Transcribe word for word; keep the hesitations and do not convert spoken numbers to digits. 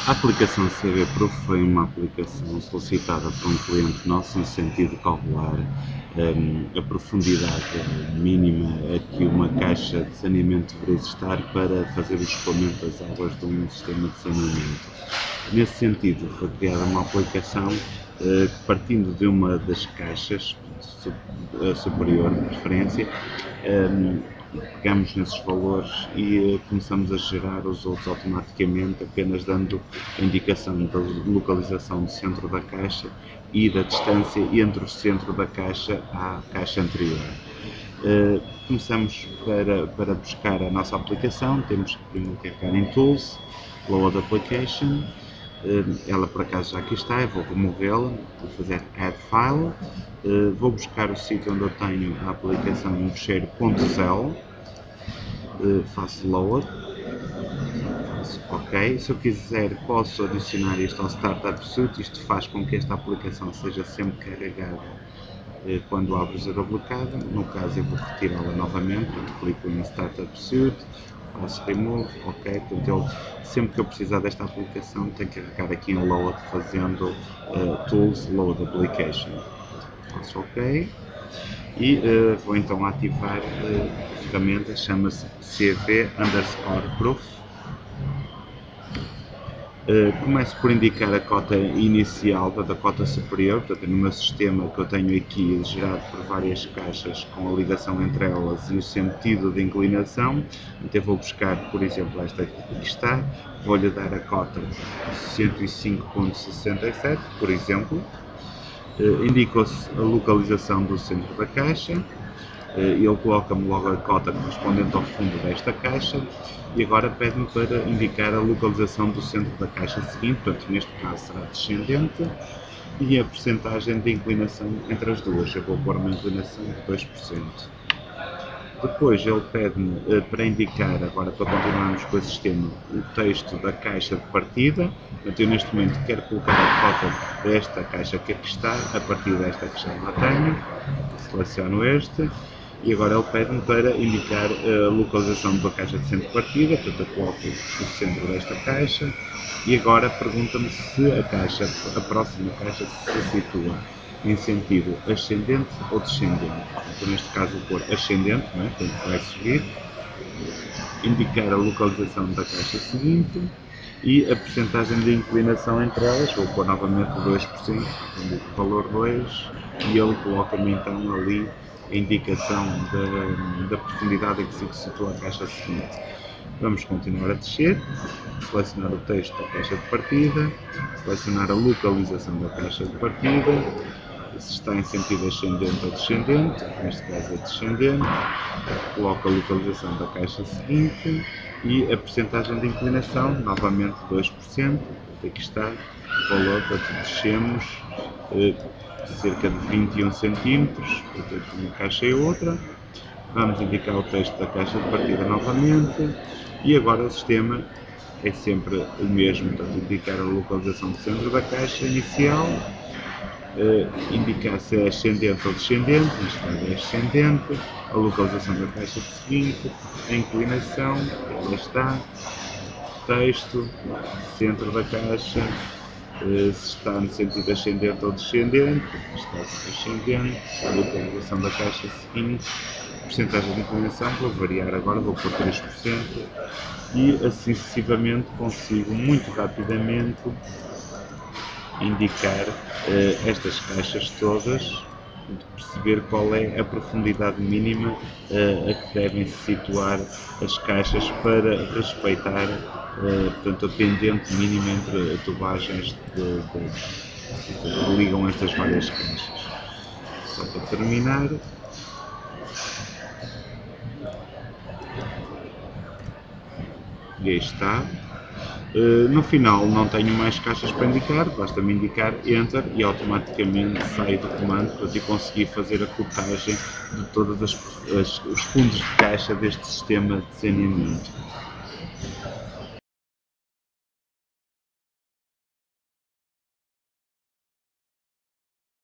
A aplicação C V Proof foi uma aplicação solicitada por um cliente nosso no sentido de calcular um, a profundidade mínima a que uma caixa de saneamento deveria estar para fazer o escoamento das águas de um sistema de saneamento. Nesse sentido, foi criada uma aplicação uh, partindo de uma das caixas superior, de preferência, um, pegamos nesses valores e uh, começamos a gerar os outros automaticamente, apenas dando a indicação da localização do centro da caixa e da distância entre o centro da caixa à caixa anterior. Uh, começamos para, para buscar a nossa aplicação, temos que primeiro carregar em Tools, Load Application. Uh, ela por acaso já aqui está, eu vou removê-la, vou fazer Add File, uh, vou buscar o sítio onde eu tenho a aplicação no fecheiro .zel, uh, faço Load, faço OK. Se eu quiser posso adicionar isto ao Startup Suite, isto faz com que esta aplicação seja sempre carregada uh, quando abro o duplicado. No caso eu vou retirá-la novamente, portanto, clico em Startup Suite, faço Remove, OK, portanto eu, sempre que eu precisar desta aplicação tenho que carregar aqui em Load fazendo uh, Tools Load Application. Faço OK e uh, vou então ativar uh, a ferramenta, chama-se C V underscore Proof. Uh, começo por indicar a cota inicial, da cota superior, portanto no meu sistema que eu tenho aqui gerado por várias caixas com a ligação entre elas e o sentido de inclinação. Então eu vou buscar, por exemplo, esta aqui que está, vou-lhe dar a cota cento e cinco ponto sessenta e sete, por exemplo. Uh, indico a localização do centro da caixa. Ele coloca-me logo a cota correspondente ao fundo desta caixa e agora pede-me para indicar a localização do centro da caixa seguinte, portanto neste caso será descendente, e a percentagem de inclinação entre as duas. Eu vou pôr uma inclinação de dois por cento. Depois ele pede-me uh, para indicar, agora para continuarmos com o sistema, o texto da caixa de partida. Portanto, eu neste momento quero colocar a cota desta caixa que aqui está, a partir desta que já lá tenho. Seleciono este. E agora ele pede-me para indicar a localização da caixa de centro de partida, portanto eu coloco o centro desta caixa e agora pergunta-me se a caixa, a próxima caixa se situa em sentido ascendente ou descendente. Então, neste caso vou pôr ascendente, não é? Portanto vai subir, indicar a localização da caixa seguinte e a percentagem de inclinação entre elas, vou pôr novamente dois por cento, indico o valor dois e ele coloca-me então ali a indicação da, da profundidade em que se situa a caixa seguinte. Vamos continuar a descer, selecionar o texto da caixa de partida, selecionar a localização da caixa de partida, se está em sentido ascendente ou descendente, neste caso é descendente, coloco a localização da caixa seguinte e a percentagem de inclinação, novamente dois por cento, aqui está o valor, portanto descemos eh, cerca de vinte e um centímetros, entre uma caixa e outra. Vamos indicar o texto da caixa de partida novamente e agora o sistema é sempre o mesmo, portanto indicar a localização do centro da caixa inicial, eh, indicar se é ascendente ou descendente, neste caso é ascendente, a localização da caixa seguinte, a inclinação, ela está, texto, centro da caixa, se está no sentido ascendente ou descendente, está ascendente, a localização da caixa seguinte, porcentagem de inclinação, vou variar agora, vou pôr três por cento e assim sucessivamente consigo muito rapidamente indicar uh, estas caixas todas, perceber qual é a profundidade mínima uh, a que devem se situar as caixas para respeitar uh, portanto, a pendente mínima entre tubagens de, de, de, que ligam estas várias caixas. Só para terminar, e aí está. Uh, no final não tenho mais caixas para indicar, basta-me indicar Enter e automaticamente sai do comando para eu conseguir fazer a cotagem de todos as, as, os fundos de caixa deste sistema de saneamento.